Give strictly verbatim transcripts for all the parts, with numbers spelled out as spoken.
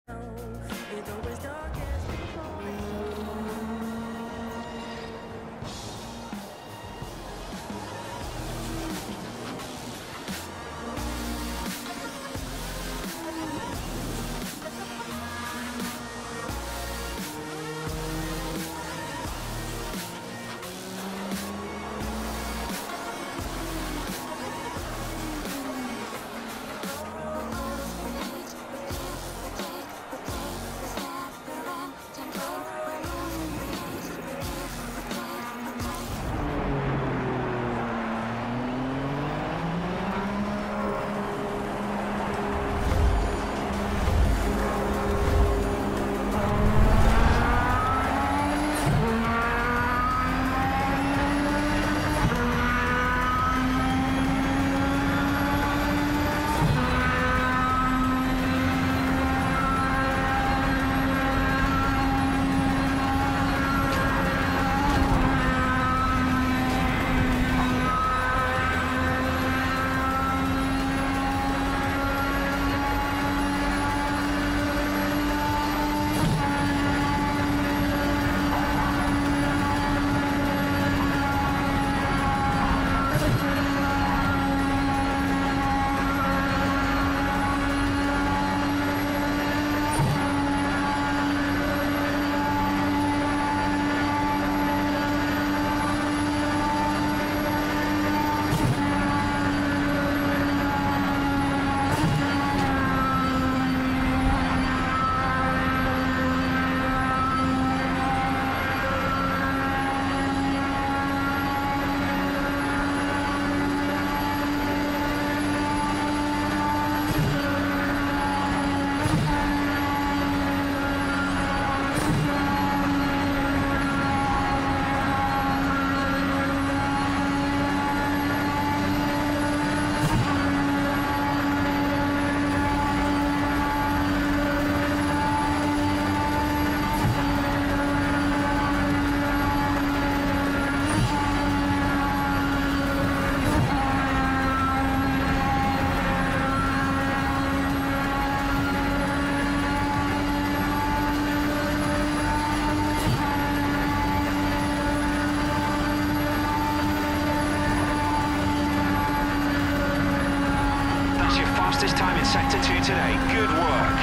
Fastest time in Sector two today. Good work.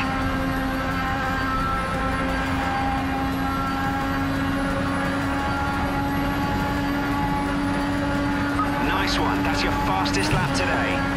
Nice one. That's your fastest lap today.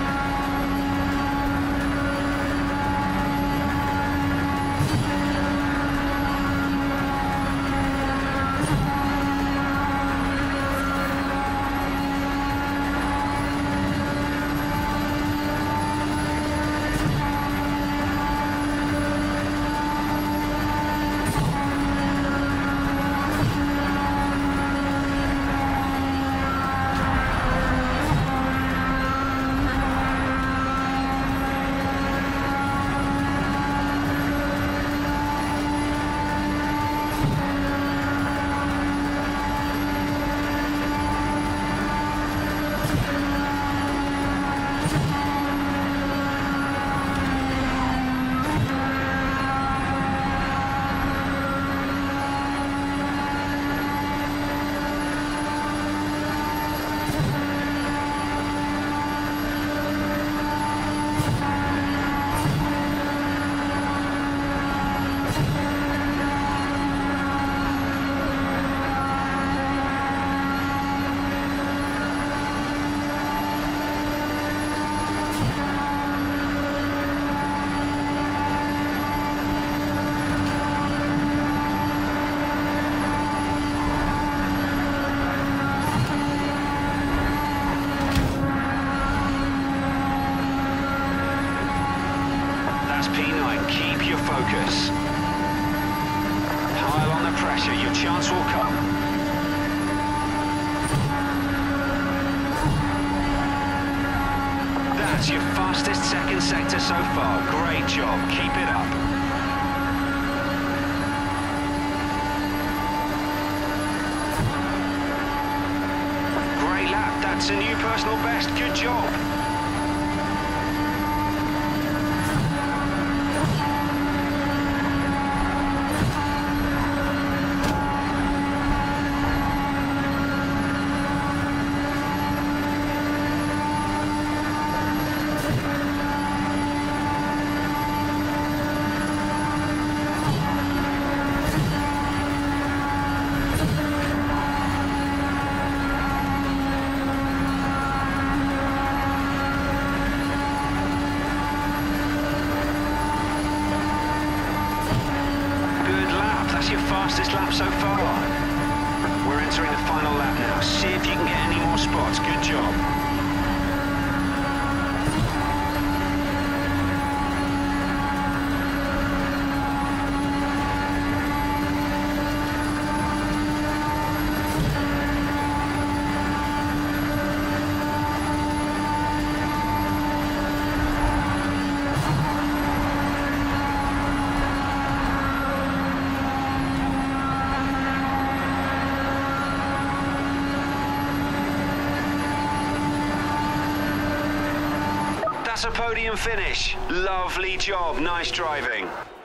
Keep your focus. Pile on the pressure, your chance will come. That's your fastest second sector so far. Great job, keep it up. Great lap, that's a new personal best, good job. fastest lap so far. We're entering the final lap now. See if you can get any more spots. Good job. That's a podium finish. Lovely job. Nice driving.